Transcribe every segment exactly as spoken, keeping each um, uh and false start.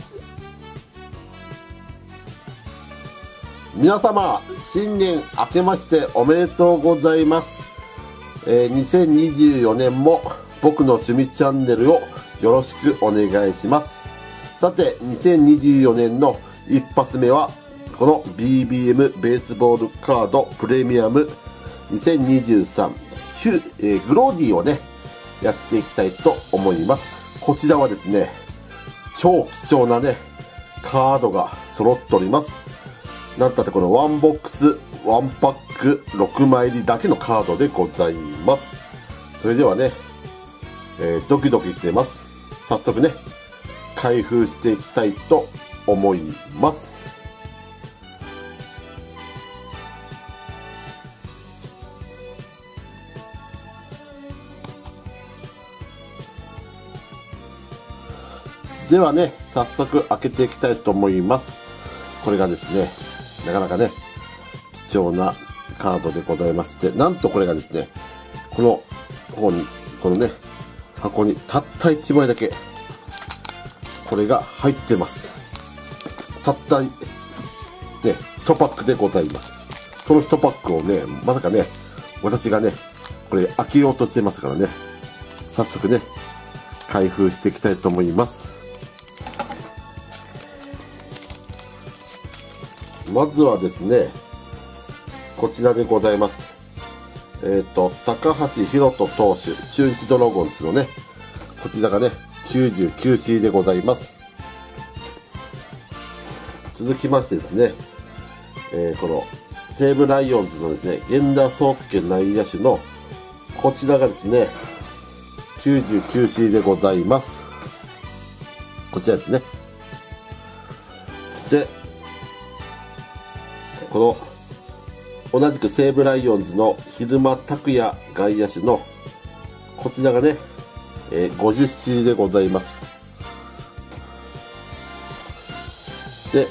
皆様、新年明けましておめでとうございます。えー、にせんにじゅうよねんも僕の趣味チャンネルをよろしくお願いします。さて、にせんにじゅうよねんの一発目は、この ビービーエム ベースボールカードプレミアムにせんにじゅうさん、えー、グローディーをね、やっていきたいと思います。こちらはですね、超貴重なね、カードが揃っております。なんたってこのワンボックス、ワンパックろくまい入りだけのカードでございます。それではね、えー、ドキドキしています。早速ね、開封していきたいと思います。ではね、早速開けていきたいと思います。これがですね、なかなかね、貴重なカードでございまして、なんとこれがですね、この方に、このね、箱にたったいちまいだけ、これが入ってます。たったね、いちパックでございます。そのいちパックをね、まさかね、私がね、これ開けようとしてますからね、早速ね、開封していきたいと思います。まずはですね、こちらでございます。えっと、高橋宏斗投手、中日ドラゴンズのね、こちらがね、きゅうじゅうきゅうシー でございます。続きましてですね、えー、この西武ライオンズのですね、源田壮介内野手の、こちらがですね、きゅうじゅうきゅうシー でございます。こちらですね。で、この同じく西武ライオンズの蛭間拓也外野手のこちらがね、えー、ごじゅうシーでございます。で、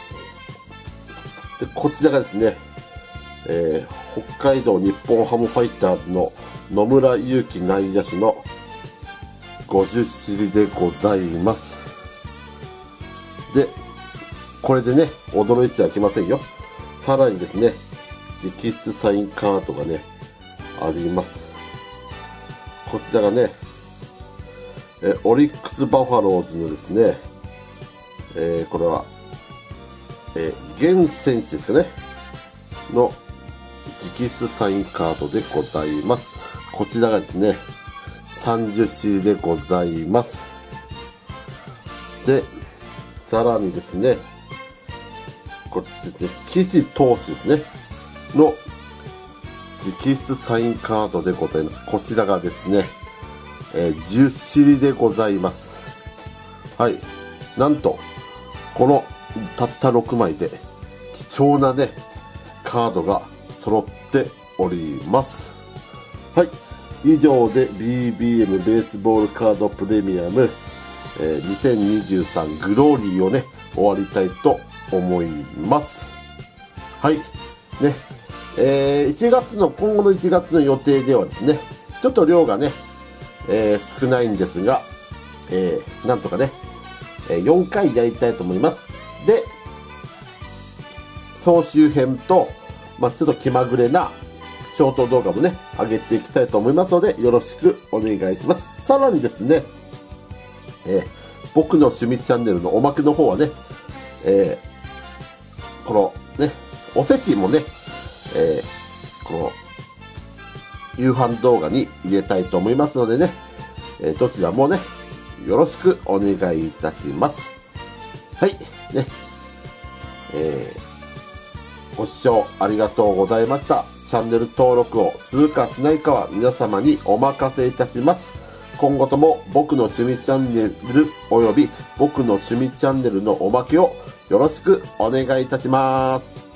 でこちらがですね、えー、北海道日本ハムファイターズの野村祐希内野手のごじゅうシーでございます。で、これでね、驚いちゃいけませんよ。さらにですね、直筆サインカードがね、あります。こちらがね、えオリックス・バファローズのですね、えー、これは、えー、現選手ですかね、の直筆サインカードでございます。こちらがですね、さんじゅうシーでございます。で、さらにですね、こっちですね、岸投手ですね、の直筆サインカードでございます。こちらがですね、えー、じゅうシーでございます。はい。なんと、このたったろくまいで貴重なね、カードが揃っております。はい。以上で ビービーエム ベースボールカードプレミアム、えー、にせんにじゅうさんグローリーをね、終わりたいと思います。はい。ね。えー、いちがつの、今後のいちがつの予定ではですね、ちょっと量がね、えー、少ないんですが、えー、なんとかね、よんかいやりたいと思います。で、総集編と、まあ、ちょっと気まぐれなショート動画もね、上げていきたいと思いますので、よろしくお願いします。さらにですね、えー、僕の趣味チャンネルのおまけの方はね、えー、このね、おせちもね、えー、この夕飯動画に入れたいと思いますのでね、えー、どちらもね、よろしくお願いいたします。はい、ね、えー、ご視聴ありがとうございました。チャンネル登録をするかしないかは皆様にお任せいたします。今後とも僕の趣味チャンネルおよび僕の趣味チャンネルのおまけをよろしくお願いいたします。